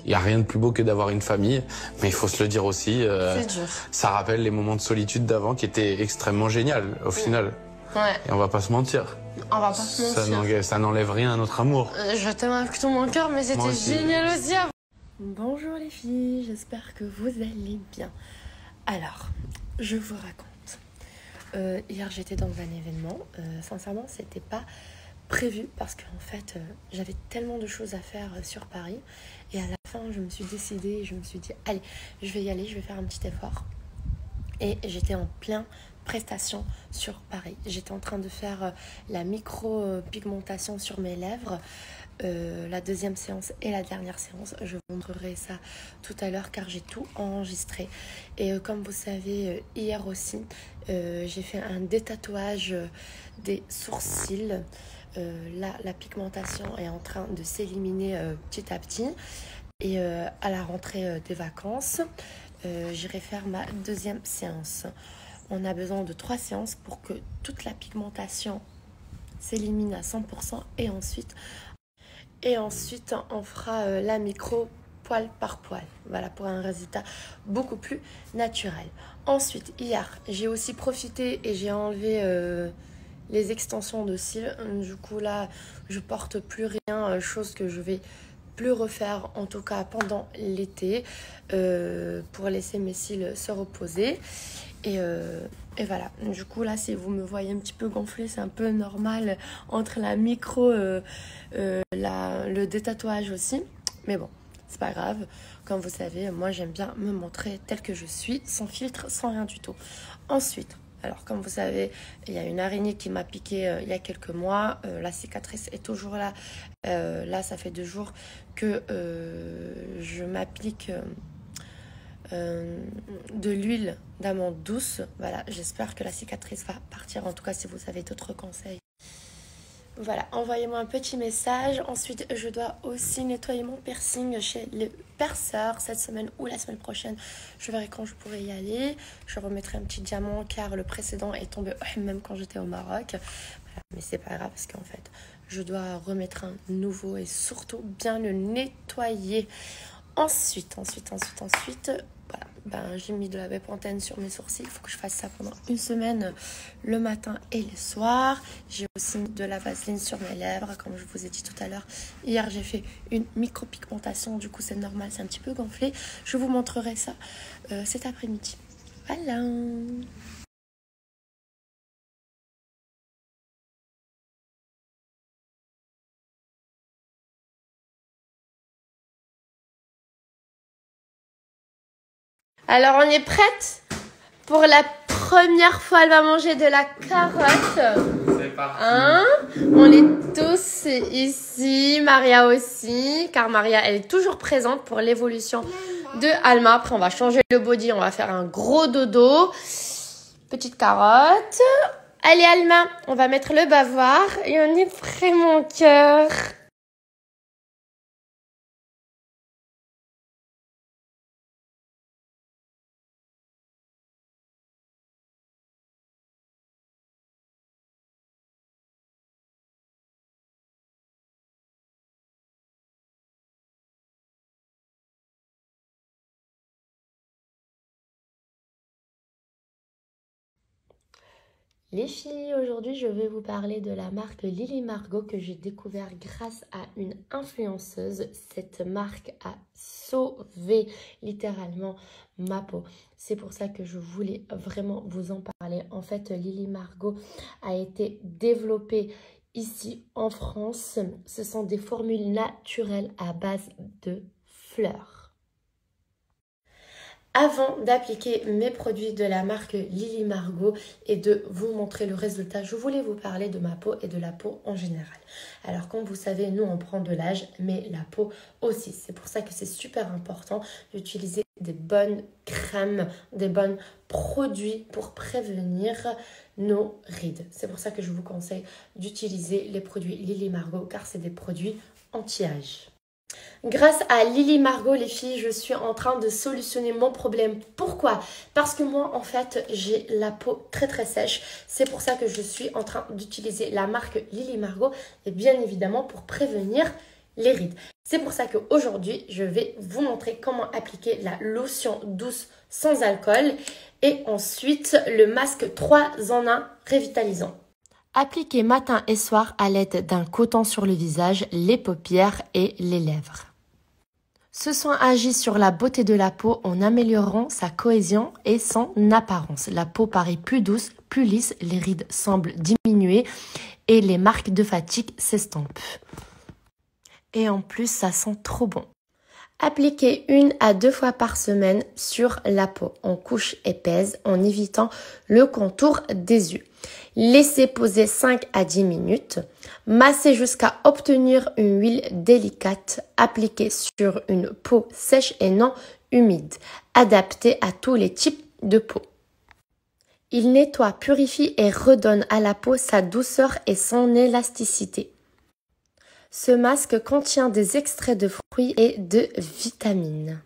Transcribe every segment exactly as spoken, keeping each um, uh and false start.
Il n'y a rien de plus beau que d'avoir une famille, mais il faut se le dire aussi. Euh, c'est dur. Ça rappelle les moments de solitude d'avant qui étaient extrêmement géniaux au final. Ouais. Et on va pas se mentir. On va pas se Ça mentir. ça n'enlève rien à notre amour. Euh, je t'aime avec tout mon cœur, mais c'était génial aussi avant. Bonjour les filles, j'espère que vous allez bien. Alors, je vous raconte. Euh, hier, j'étais dans un événement. Euh, sincèrement, c'était pas prévu parce qu'en fait, euh, j'avais tellement de choses à faire euh, sur Paris. Et à la fin, je me suis décidée, je me suis dit, allez, je vais y aller, je vais faire un petit effort. Et j'étais en plein prestation sur Paris. J'étais en train de faire euh, la micro-pigmentation sur mes lèvres. Euh, la deuxième séance et la dernière séance. Je vous montrerai ça tout à l'heure car j'ai tout enregistré. Et euh, comme vous savez, euh, hier aussi, euh, j'ai fait un détatouage euh, des sourcils. Euh, là, la pigmentation est en train de s'éliminer euh, petit à petit. Et euh, à la rentrée euh, des vacances, euh, j'irai faire ma deuxième séance. On a besoin de trois séances pour que toute la pigmentation s'élimine à cent pour cent et ensuite Et ensuite, on fera euh, la micro poil par poil. Voilà, pour un résultat beaucoup plus naturel. Ensuite, hier, j'ai aussi profité et j'ai enlevé euh, les extensions de cils. Du coup, là, je porte plus rien, euh, chose que je vais plus refaire, en tout cas pendant l'été, euh, pour laisser mes cils se reposer. Et, euh, et voilà, du coup là si vous me voyez un petit peu gonflé, c'est un peu normal entre la micro, euh, euh, la, le détatouage aussi. Mais bon, c'est pas grave. Comme vous savez, moi j'aime bien me montrer telle que je suis, sans filtre, sans rien du tout. Ensuite, alors comme vous savez, il y a une araignée qui m'a piqué euh, il y a quelques mois. Euh, la cicatrice est toujours là. Euh, là, ça fait deux jours que euh, je m'applique... Euh, Euh, de l'huile d'amande douce. Voilà, j'espère que la cicatrice va partir. En tout cas, si vous avez d'autres conseils, voilà, envoyez-moi un petit message. Ensuite, je dois aussi nettoyer mon piercing chez le perceur cette semaine ou la semaine prochaine. Je verrai quand je pourrai y aller. Je remettrai un petit diamant car le précédent est tombé même quand j'étais au Maroc. Voilà, mais c'est pas grave parce qu'en fait, je dois remettre un nouveau et surtout bien le nettoyer. Ensuite, ensuite, ensuite, ensuite, voilà, ben, j'ai mis de la bépantène sur mes sourcils. Il faut que je fasse ça pendant une semaine, le matin et le soir. J'ai aussi mis de la vaseline sur mes lèvres, comme je vous ai dit tout à l'heure. Hier, j'ai fait une micro-pigmentation, du coup, c'est normal, c'est un petit peu gonflé. Je vous montrerai ça euh, cet après-midi. Voilà. Alors, on est prête? Pour la première fois, elle va manger de la carotte. C'est parti. Hein? On est tous ici. Maria aussi. Car Maria, elle est toujours présente pour l'évolution de Alma. Après, on va changer le body. On va faire un gros dodo. Petite carotte. Allez, Alma, on va mettre le bavoir. Et on est prêt, mon cœur. Les filles, aujourd'hui je vais vous parler de la marque Lily Margot que j'ai découvert grâce à une influenceuse. Cette marque a sauvé littéralement ma peau. C'est pour ça que je voulais vraiment vous en parler. En fait, Lily Margot a été développée ici en France. Ce sont des formules naturelles à base de fleurs. Avant d'appliquer mes produits de la marque Lily Margot et de vous montrer le résultat, je voulais vous parler de ma peau et de la peau en général. Alors comme vous savez, nous on prend de l'âge, mais la peau aussi. C'est pour ça que c'est super important d'utiliser des bonnes crèmes, des bons produits pour prévenir nos rides. C'est pour ça que je vous conseille d'utiliser les produits Lily Margot car c'est des produits anti-âge. Grâce à Lily Margot, les filles, je suis en train de solutionner mon problème. Pourquoi? Parce que moi, en fait, j'ai la peau très très sèche. C'est pour ça que je suis en train d'utiliser la marque Lily Margot. Et bien évidemment, pour prévenir les rides. C'est pour ça qu'aujourd'hui, je vais vous montrer comment appliquer la lotion douce sans alcool et ensuite le masque trois en un révitalisant. Appliquez matin et soir à l'aide d'un coton sur le visage, les paupières et les lèvres. Ce soin agit sur la beauté de la peau en améliorant sa cohésion et son apparence. La peau paraît plus douce, plus lisse, les rides semblent diminuer et les marques de fatigue s'estompent. Et en plus, ça sent trop bon. Appliquez une à deux fois par semaine sur la peau en couche épaisse en évitant le contour des yeux. Laissez poser cinq à dix minutes. Massez jusqu'à obtenir une huile délicate. Appliquez sur une peau sèche et non humide. Adapté à tous les types de peau. Il nettoie, purifie et redonne à la peau sa douceur et son élasticité. Ce masque contient des extraits de fruits et de vitamines.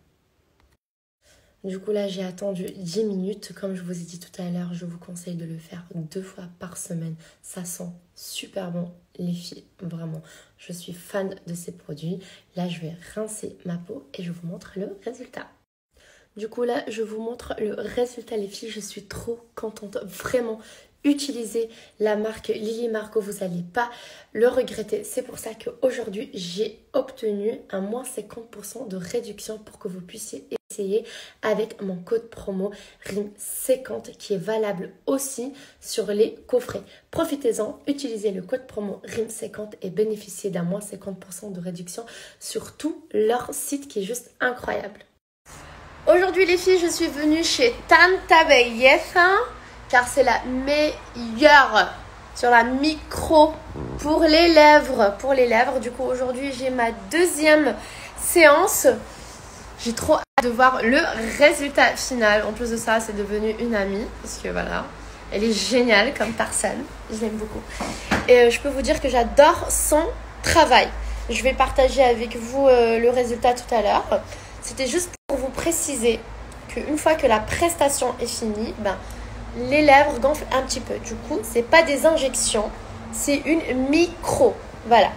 Du coup, là, j'ai attendu dix minutes. Comme je vous ai dit tout à l'heure, je vous conseille de le faire deux fois par semaine. Ça sent super bon, les filles. Vraiment, je suis fan de ces produits. Là, je vais rincer ma peau et je vous montre le résultat. Du coup, là, je vous montre le résultat, les filles. Je suis trop contente, vraiment. Utilisez la marque Lily Marco, vous n'allez pas le regretter. C'est pour ça qu'aujourd'hui, j'ai obtenu un moins cinquante pour cent de réduction pour que vous puissiez essayer avec mon code promo R I M cinquante qui est valable aussi sur les coffrets. Profitez-en, utilisez le code promo R I M cinquante et bénéficiez d'un moins cinquante pour cent de réduction sur tout leur site qui est juste incroyable. Aujourd'hui les filles, je suis venue chez Tanta Belleza car c'est la meilleure sur la micro pour les lèvres. Pour les lèvres, du coup aujourd'hui j'ai ma deuxième séance. J'ai trop hâte de voir le résultat final. En plus de ça, c'est devenu une amie parce que voilà, elle est géniale comme personne. Je l'aime beaucoup. Et euh, je peux vous dire que j'adore son travail. Je vais partager avec vous euh, le résultat tout à l'heure. C'était juste pour vous préciser qu'une fois que la prestation est finie, ben, les lèvres gonflent un petit peu. Du coup, c'est pas des injections, c'est une micro. Voilà.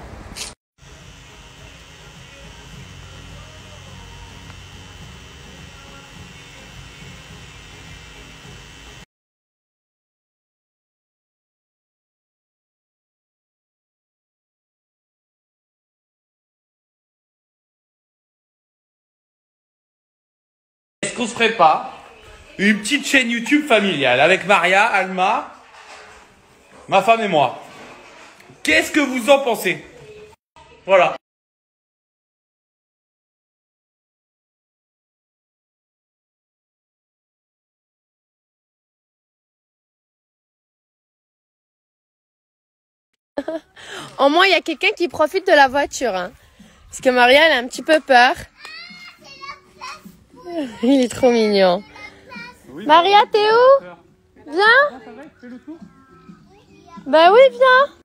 Est-ce qu'on se ferait pas une petite chaîne YouTube familiale avec Maria, Alma, ma femme et moi? Qu'est-ce que vous en pensez? Voilà. Au moins, il y a quelqu'un qui profite de la voiture. Hein. Parce que Maria, elle a un petit peu peur. Il est trop mignon. Oui, Maria, t'es où? Viens. Bah oui, viens.